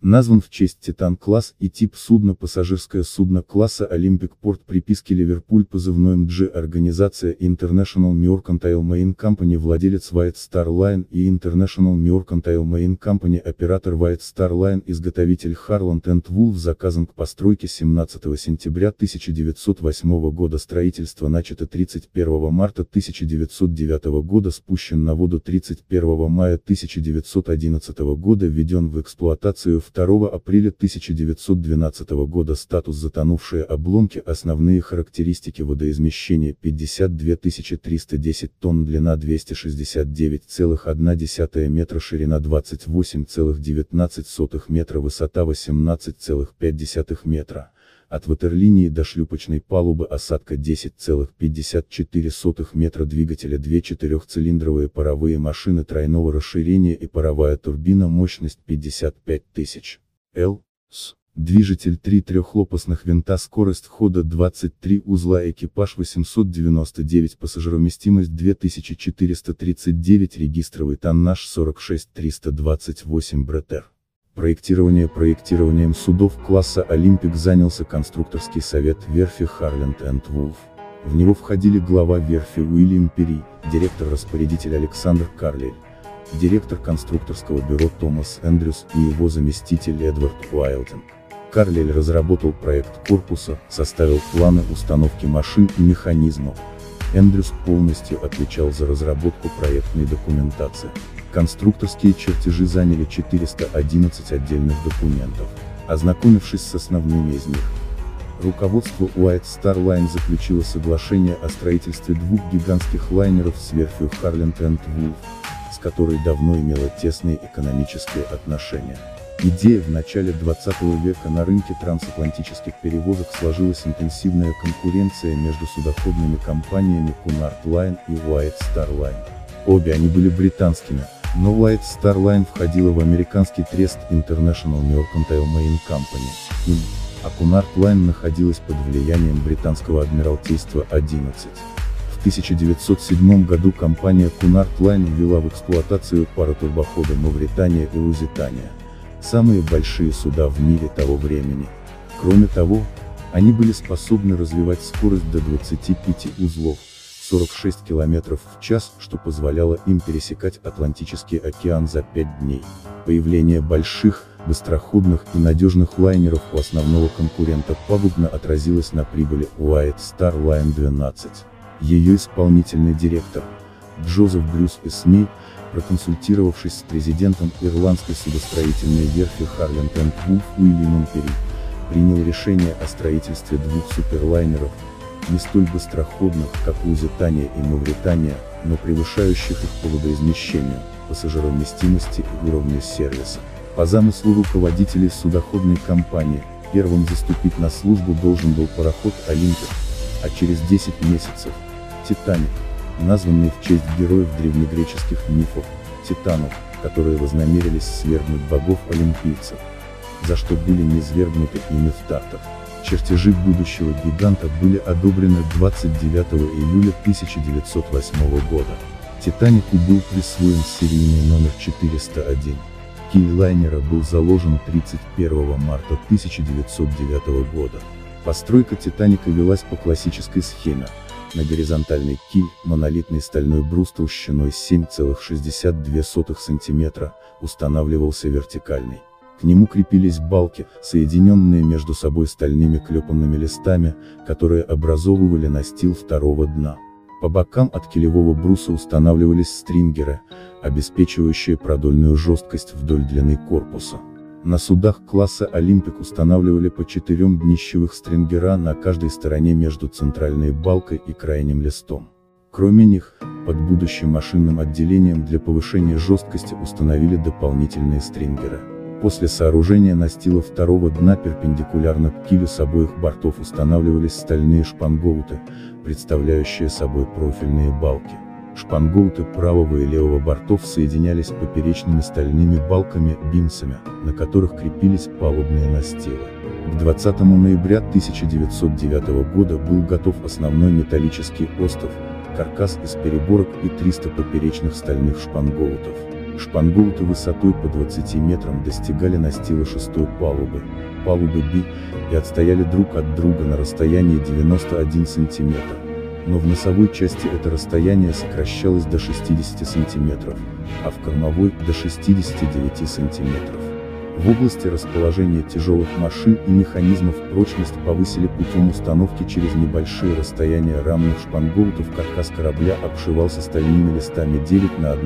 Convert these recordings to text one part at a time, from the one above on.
Назван в честь Титан-класс и тип судна пассажирское судно класса Olympic Port приписки Ливерпуль позывной МГ. Организация International Mercantile Marine Company владелец White Star Line и International Mercantile Marine Company оператор White Star Line изготовитель Harland & Wolff заказан к постройке 17 сентября 1908 года строительство начато 31 марта 1909 года спущен на воду 31 мая 1911 года введен в эксплуатацию 2 апреля 1912 года статус затонувшие обломки основные характеристики водоизмещение 52 310 тонн длина 269,1 метра ширина 28,19 метра высота 18,5 метра. От ватерлинии до шлюпочной палубы осадка 10,54 метра двигателя 2 четырехцилиндровые паровые машины тройного расширения и паровая турбина мощность 55 тысяч Л.С. Движитель 3 трехлопастных винта скорость хода 23 узла экипаж 899 пассажироместимость 2439 регистровый тоннаж 46 328 бретер. Проектированием судов класса Олимпик занялся конструкторский совет верфи Harland & Wolff. В него входили глава верфи Уильям Перри, директор-распорядитель Александр Карлейль, директор конструкторского бюро Томас Эндрюс и его заместитель Эдвард Уайлтон. Карлейль разработал проект корпуса, составил планы установки машин и механизмов. Эндрюс полностью отвечал за разработку проектной документации. Конструкторские чертежи заняли 411 отдельных документов. Ознакомившись с основными из них, руководство White Star Line заключило соглашение о строительстве двух гигантских лайнеров с верфью Harland & Wolff, с которой давно имело тесные экономические отношения. Идея в начале 20 века на рынке трансатлантических перевозок сложилась интенсивная конкуренция между судоходными компаниями Cunard Line и White Star Line. Обе они были британскими, но White Star Line входила в американский трест International Mercantile Marine Company, а Cunard Line находилась под влиянием британского Адмиралтейства 11. В 1907 году компания Cunard Line ввела в эксплуатацию паротурбоходы Мавритания и Лузитания, самые большие суда в мире того времени. Кроме того, они были способны развивать скорость до 25 узлов, 46 км в час, что позволяло им пересекать Атлантический океан за 5 дней. Появление больших, быстроходных и надежных лайнеров у основного конкурента пагубно отразилось на прибыли White Star Line 12. Ее исполнительный директор, Джозеф Брюс Эсмей, проконсультировавшись с президентом ирландской судостроительной верфи Harland & Wolff Уильямом Перри, принял решение о строительстве двух суперлайнеров, не столь быстроходных, как Лузитания и Мавритания, но превышающих их по водоизмещению, пассажироместимости и уровню сервиса. По замыслу руководителей судоходной компании, первым заступить на службу должен был пароход «Олимпик», а через 10 месяцев – «Титаник», названный в честь героев древнегреческих мифов, титанов, которые вознамерились свергнуть богов-олимпийцев, за что были низвергнуты ими в Тартар. Чертежи будущего гиганта были одобрены 29 июля 1908 года. «Титанику» был присвоен серийный номер 401. Киль лайнера был заложен 31 марта 1909 года. Постройка «Титаника» велась по классической схеме. На горизонтальный киль, монолитный стальной брус толщиной 7,62 см, устанавливался вертикальный. К нему крепились балки, соединенные между собой стальными клепанными листами, которые образовывали настил второго дна. По бокам от килевого бруса устанавливались стрингеры, обеспечивающие продольную жесткость вдоль длины корпуса. На судах класса «Олимпик» устанавливали по 4 днищевых стрингера на каждой стороне между центральной балкой и крайним листом. Кроме них, под будущим машинным отделением для повышения жесткости установили дополнительные стрингеры. После сооружения настила второго дна перпендикулярно к килю с обоих бортов устанавливались стальные шпангоуты, представляющие собой профильные балки. Шпангоуты правого и левого бортов соединялись поперечными стальными балками-бимсами, на которых крепились палубные настилы. К 20 ноября 1909 года был готов основной металлический остов, каркас из переборок и 300 поперечных стальных шпангоутов. Шпангоуты высотой по 20 метрам достигали настила 6-й палубы B, и отстояли друг от друга на расстоянии 91 сантиметр. Но в носовой части это расстояние сокращалось до 60 сантиметров, а в кормовой – до 69 сантиметров. В области расположения тяжелых машин и механизмов прочность повысили путем установки через небольшие расстояния рамных шпангоутов. Каркас корабля обшивался стальными листами 9 на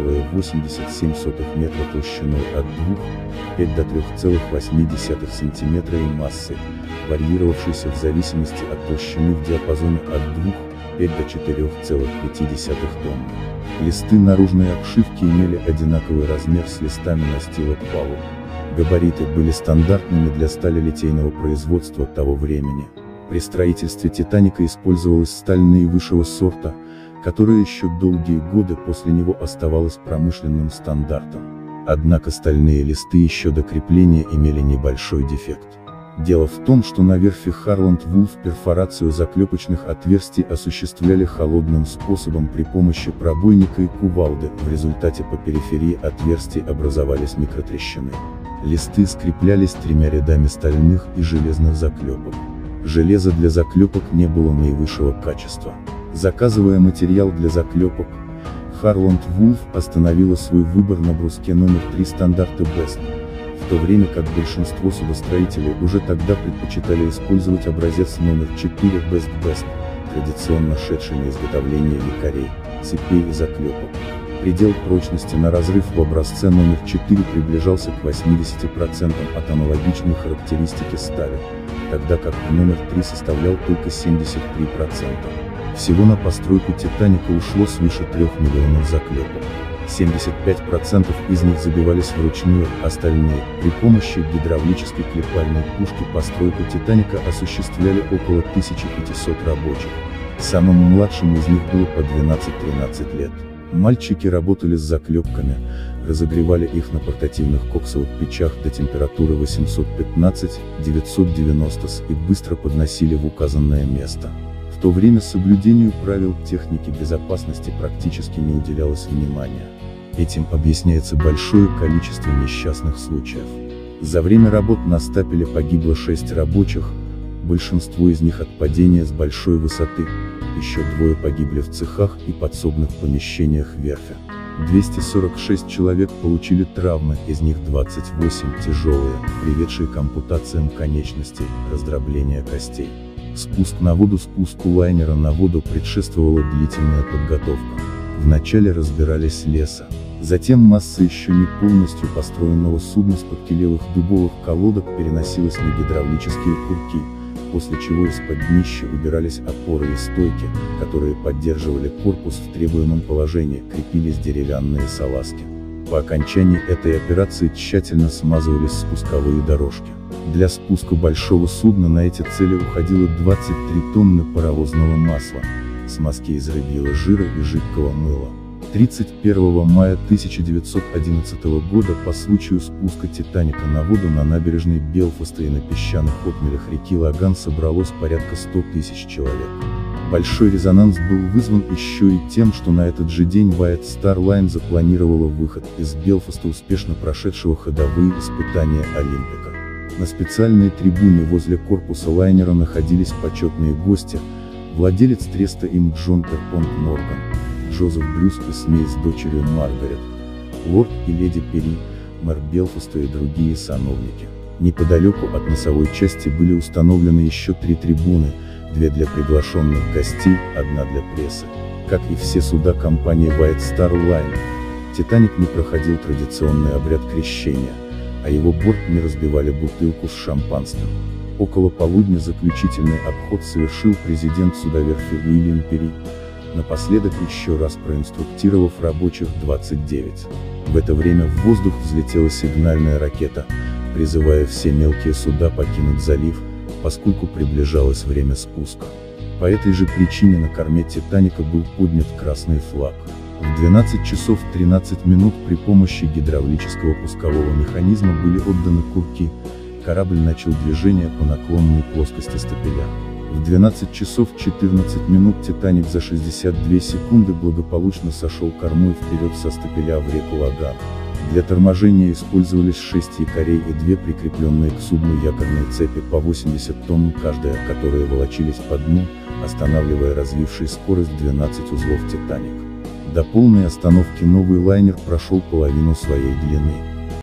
1,87 метра толщиной от 2,5 до 3,8 см и массой, варьировавшейся в зависимости от толщины в диапазоне от 2,5 до 4,5 тонн. Листы наружной обшивки имели одинаковый размер с листами настила палуб. Габариты были стандартными для сталелитейного производства того времени. При строительстве «Титаника» использовалась сталь наивысшего сорта, которая еще долгие годы после него оставалась промышленным стандартом. Однако стальные листы еще до крепления имели небольшой дефект. Дело в том, что на верфи Харланд-Вулф перфорацию заклепочных отверстий осуществляли холодным способом при помощи пробойника и кувалды, в результате по периферии отверстий образовались микротрещины. Листы скреплялись 3 рядами стальных и железных заклепок. Железа для заклепок не было наивысшего качества. Заказывая материал для заклепок, Харланд-Вулф остановила свой выбор на бруске номер 3 стандарта Best, в то время как большинство судостроителей уже тогда предпочитали использовать образец номер 4 Best, традиционно шедший на изготовление якорей, цепей и заклепок. Предел прочности на разрыв в образце номер 4 приближался к 80% от аналогичной характеристики стали, тогда как номер 3 составлял только 73%. Всего на постройку «Титаника» ушло свыше 3 миллионов заклепок. 75% из них забивались вручную, остальные, при помощи гидравлической клепальной пушки. Постройку «Титаника» осуществляли около 1500 рабочих. Самым младшим из них было по 12-13 лет. Мальчики работали с заклепками, разогревали их на портативных коксовых печах до температуры 815-990 С и быстро подносили в указанное место. В то время соблюдению правил техники безопасности практически не уделялось внимания. Этим объясняется большое количество несчастных случаев. За время работ на стапеле погибло 6 рабочих, большинство из них от падения с большой высоты, еще 2 погибли в цехах и подсобных помещениях верфи. 246 человек получили травмы, из них 28 тяжелые, приведшие к ампутациям конечностей, раздробления костей. Спуску лайнера на воду предшествовала длительная подготовка. Вначале разбирались леса, затем масса еще не полностью построенного судна с подкилевых дубовых колодок переносилась на гидравлические курки, после чего из-под днища убирались опоры и стойки, которые поддерживали корпус в требуемом положении, крепились деревянные салазки. По окончании этой операции тщательно смазывались спусковые дорожки. Для спуска большого судна на эти цели уходило 23 тонны паровозного масла, смазки из рыбьего жира и жидкого мыла. 31 мая 1911 года по случаю спуска «Титаника» на воду на набережной Белфаста и на песчаных отмелях реки Лаган собралось порядка 100 тысяч человек. Большой резонанс был вызван еще и тем, что на этот же день White Star Line запланировала выход из Белфаста успешно прошедшего ходовые испытания Олимпика. На специальной трибуне возле корпуса лайнера находились почетные гости, владелец треста им Джон Перпонт Морган, Джозеф Брюс и Смей с дочерью Маргарет, лорд и леди Перри, мэр Белфаста и другие сановники. Неподалеку от носовой части были установлены еще 3 трибуны, 2 для приглашенных гостей, 1 для прессы. Как и все суда компании White Star Line, «Титаник» не проходил традиционный обряд крещения, а его борт не разбивали бутылку с шампанским. Около полудня заключительный обход совершил президент судоверфи Уильям Перри, напоследок еще раз проинструктировав рабочих 29. В это время в воздух взлетела сигнальная ракета, призывая все мелкие суда покинуть залив, поскольку приближалось время спуска. По этой же причине на корме «Титаника» был поднят красный флаг. В 12 часов 13 минут при помощи гидравлического пускового механизма были отданы курки, корабль начал движение по наклонной плоскости стапеля. В 12 часов 14 минут Титаник за 62 секунды благополучно сошел кормой вперед со стапеля в реку Лаган. Для торможения использовались 6 якорей и 2 прикрепленные к судну якорные цепи по 80 тонн каждая, которые волочились по дну, останавливая развивший скорость 12 узлов Титаник. До полной остановки новый лайнер прошел половину своей длины.